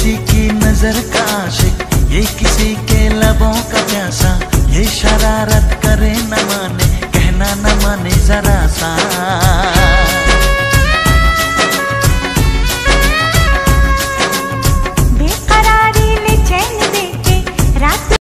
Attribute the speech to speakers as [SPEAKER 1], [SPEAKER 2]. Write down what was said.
[SPEAKER 1] किसी की नजर का आशिक, ये किसी के लबों का प्यासा, ये शरारत करे न माने, कहना न माने जरा